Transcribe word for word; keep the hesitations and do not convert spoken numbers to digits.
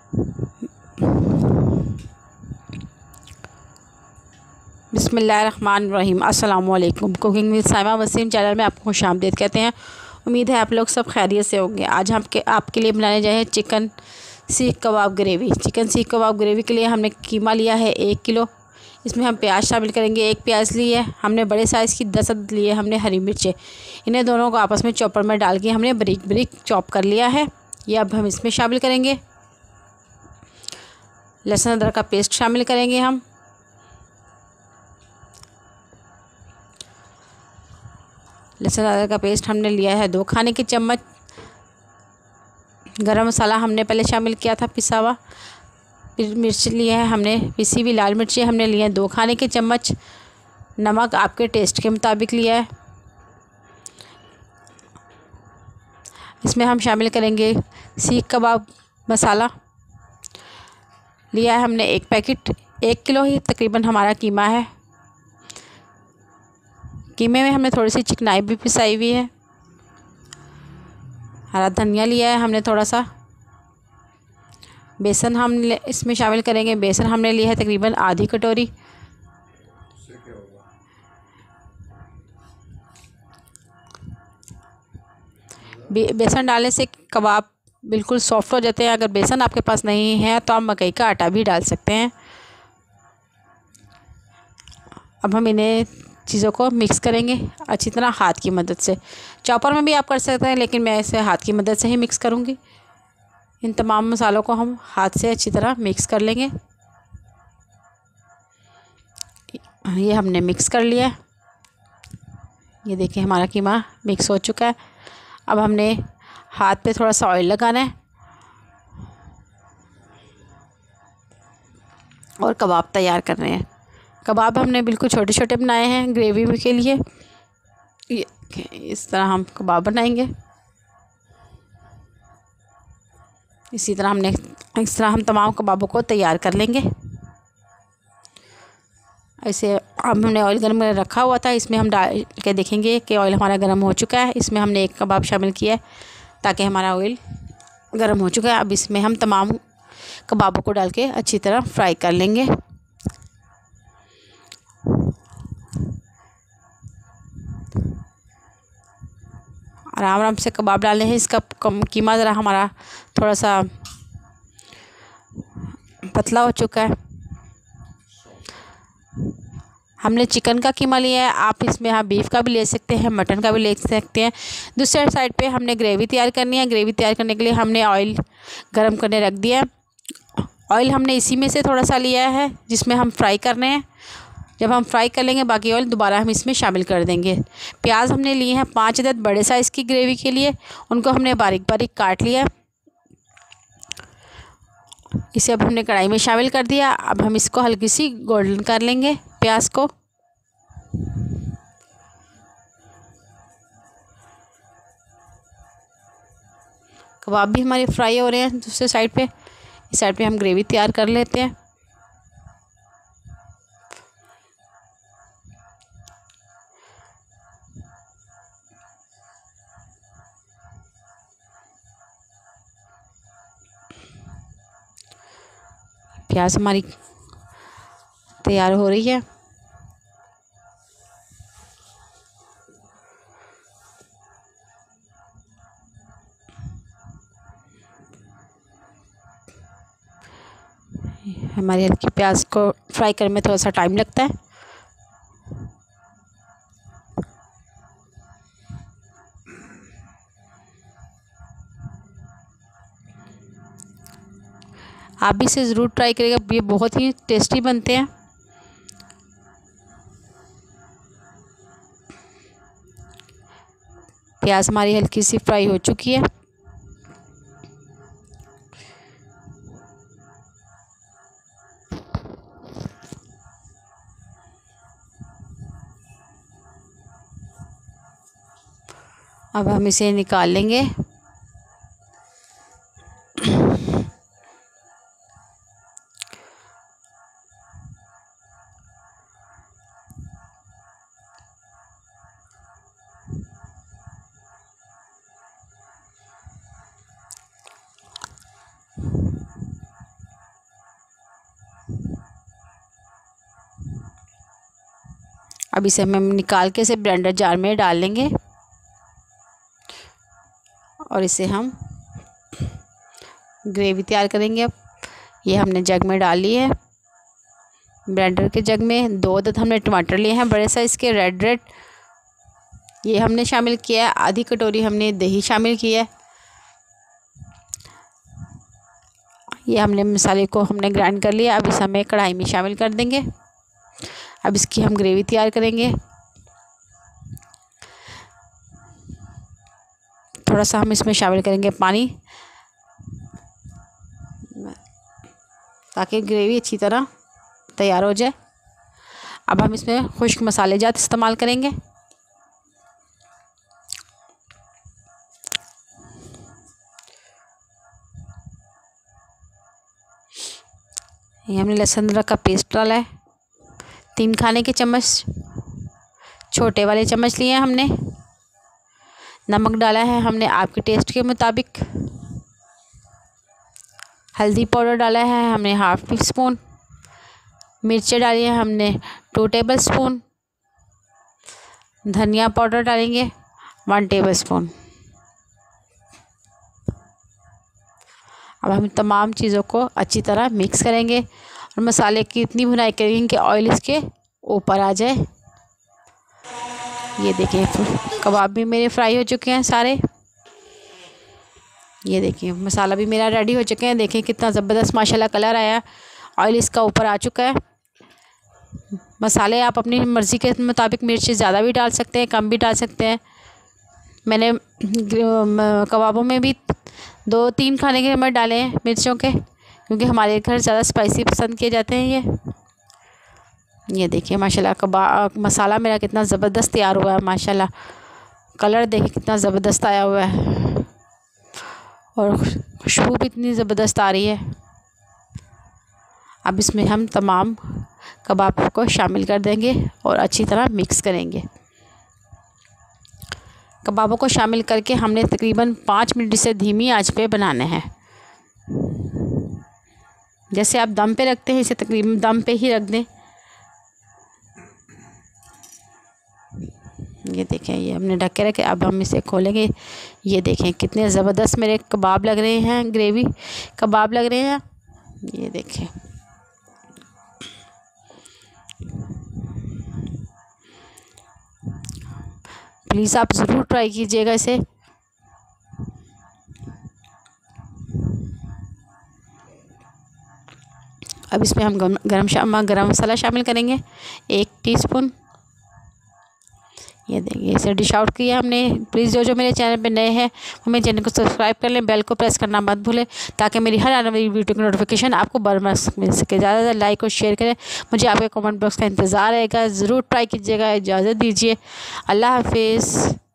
बिस्मिल्लाहिर्रहमानिर्रहीम। अस्सलाम वालेकुम। Cooking with Saima Wasim channel में आपको खुशामदीद कहते हैं। उम्मीद है आप लोग सब खैरियत से होंगे। आज हम के आपके लिए बनाने जाए हैं चिकन सीख कबाब ग्रेवी। चिकन सीख कबाब ग्रेवी के लिए हमने कीमा लिया है एक किलो। इसमें हम प्याज शामिल करेंगे। एक प्याज लिए हमने बड़े साइज़ की, दस अदद लिए हमने हरी मिर्चें। इन्हें दोनों को आपस में चॉपर में डाल के हमने बारीक बारीक चॉप कर लिया है। ये अब हम इसमें शामिल करेंगे। लहसुन अदरक का पेस्ट शामिल करेंगे हम। लहसुन अदरक का पेस्ट हमने लिया है दो खाने के चम्मच। गरम मसाला हमने पहले शामिल किया था पिसा हुआ। फिर मिर्च लिया है हमने, पिसी हुई लाल मिर्ची हमने लिए हैं दो खाने के चम्मच। नमक आपके टेस्ट के मुताबिक लिया है। इसमें हम शामिल करेंगे सीख कबाब मसाला। लिया है हमने एक पैकेट। एक किलो ही तकरीबन हमारा कीमा है। कीमे में हमने थोड़ी सी चिकनाई भी पिसाई हुई है। हरा धनिया लिया है हमने थोड़ा सा। बेसन हम इसमें शामिल करेंगे। बेसन हमने लिया है तकरीबन आधी कटोरी। बे, बेसन डालने से कबाब बिल्कुल सॉफ्ट हो जाते हैं। अगर बेसन आपके पास नहीं है तो आप मकई का आटा भी डाल सकते हैं। अब हम इन्हें चीज़ों को मिक्स करेंगे अच्छी तरह हाथ की मदद से। चॉपर में भी आप कर सकते हैं, लेकिन मैं इसे हाथ की मदद से ही मिक्स करूँगी। इन तमाम मसालों को हम हाथ से अच्छी तरह मिक्स कर लेंगे। ये हमने मिक्स कर लिया। ये देखिए हमारा कीमा मिक्स हो चुका है। अब हमने हाथ पे थोड़ा सा ऑयल लगाना है और कबाब तैयार करने हैं। कबाब हमने बिल्कुल छोटे छोटे बनाए हैं ग्रेवी के लिए। ये इस तरह हम कबाब बनाएंगे। इसी तरह हमने इस तरह हम तमाम कबाबों को तैयार कर लेंगे। ऐसे अब हमने ऑयल गर्म कर रखा हुआ था, इसमें हम डाल के देखेंगे कि ऑयल हमारा गर्म हो चुका है। इसमें हमने एक कबाब शामिल किया है ताकि हमारा ऑयल गर्म हो चुका है। अब इसमें हम तमाम कबाबों को डाल के अच्छी तरह फ्राई कर लेंगे। आराम आराम से कबाब डालने हैं। इसका कीमा ज़रा हमारा थोड़ा सा पतला हो चुका है। हमने चिकन का कीमा लिया है। आप इसमें हाँ बीफ का भी ले सकते हैं, मटन का भी ले सकते हैं। दूसरे साइड पे हमने ग्रेवी तैयार करनी है। ग्रेवी तैयार करने के लिए हमने ऑयल गरम करने रख दिया है। ऑयल हमने इसी में से थोड़ा सा लिया है जिसमें हम फ्राई करने हैं। जब हम फ्राई कर लेंगे बाकी ऑयल दोबारा हम इसमें शामिल कर देंगे। प्याज हमने लिए हैं पाँच अदद बड़े साइज़ की ग्रेवी के लिए। उनको हमने बारीक बारीक काट लिया। इसे अब हमने कढ़ाई में शामिल कर दिया। अब हम इसको हल्की सी गोल्डन कर लेंगे प्याज को। कबाब भी हमारे फ्राई हो रहे हैं। दूसरे साइड पे इस साइड पे हम ग्रेवी तैयार कर लेते हैं। प्याज हमारी तैयार हो रही है। हमारी हल्की प्याज को फ्राई करने में थोड़ा सा टाइम लगता है। आप भी इसे ज़रूर ट्राई करिएगा, ये बहुत ही टेस्टी बनते हैं। प्याज हमारी हल्की सी फ्राई हो चुकी है। अब हम इसे निकाल लेंगे। अब इसे हम निकाल के इसे ब्लेंडर जार में डाल लेंगे और इसे हम ग्रेवी तैयार करेंगे। अब ये हमने जग में डाल ली है, ब्लेंडर के जग में। दो अदद हमने टमाटर लिए हैं बड़े साइज़ के, रेड रेड, ये हमने शामिल किया है। आधी कटोरी हमने दही शामिल किया है। ये हमने मसाले को हमने ग्राइंड कर लिया। अब इसे हमें कढ़ाई में शामिल कर देंगे। अब इसकी हम ग्रेवी तैयार करेंगे। थोड़ा सा हम इसमें शामिल करेंगे पानी, ताकि ग्रेवी अच्छी तरह तैयार हो जाए। अब हम इसमें खुश्क मसाले जात इस्तेमाल करेंगे। ये हमने लहसुन अदरक का पेस्ट डाला है, तीन खाने के चम्मच छोटे वाले चम्मच लिए हैं हमने। नमक डाला है हमने आपके टेस्ट के मुताबिक। हल्दी पाउडर डाला है हमने हाफ टी स्पून। मिर्चें डाली है हमने टू टेबल स्पून। धनिया पाउडर डालेंगे वन टेबल स्पून। अब हम तमाम चीज़ों को अच्छी तरह मिक्स करेंगे और मसाले की इतनी भुनाई करेंगे कि ऑयल इसके ऊपर आ जाए। ये देखिए कबाब भी मेरे फ्राई हो चुके हैं सारे। ये देखिए मसाला भी मेरा रेडी हो चुके हैं। देखिए कितना ज़बरदस्त माशाल्लाह कलर आया, ऑयल इसका ऊपर आ चुका है। मसाले आप अपनी मर्ज़ी के मुताबिक मिर्ची ज़्यादा भी डाल सकते हैं, कम भी डाल सकते हैं। मैंने कबाबों में भी दो तीन खाने के चम्मच डाले हैं मिर्चों के, क्योंकि हमारे घर ज़्यादा स्पाइसी पसंद किए जाते हैं। ये ये देखिए माशाल्लाह कबाब मसाला मेरा कितना ज़बरदस्त तैयार हुआ है। माशाल्लाह कलर देखिए कितना ज़बरदस्त आया हुआ है और खुशबू भी इतनी ज़बरदस्त आ रही है। अब इसमें हम तमाम कबाब को शामिल कर देंगे और अच्छी तरह मिक्स करेंगे। कबाबों को शामिल करके हमने तकरीबन पाँच मिनट से धीमी आंच पे बनाने हैं। जैसे आप दम पे रखते हैं इसे तकरीबन दम पे ही रख दें। ये देखें ये हमने ढक के रखे। अब हम इसे खोलेंगे। ये देखें कितने ज़बरदस्त मेरे कबाब लग रहे हैं, ग्रेवी कबाब लग रहे हैं। ये देखें प्लीज़ आप ज़रूर ट्राई कीजिएगा इसे। अब इसमें हम गरम शा गरम मसाला शामिल करेंगे एक टीस्पून। ये देखिए इसे डिश आउट किया हमने। प्लीज़ जो जो मेरे चैनल पे नए हैं वो मेरे चैनल को सब्सक्राइब कर लें, बेल को प्रेस करना मत भूलें, ताकि मेरी हर आने वाली वीडियो की नोटिफिकेशन आपको बर मिल सके। ज़्यादा ज़्यादा लाइक और शेयर करें। मुझे आपके कमेंट बॉक्स का इंतज़ार रहेगा। ज़रूर ट्राई कीजिएगा। इजाज़त दीजिए। अल्लाह हाफिज़।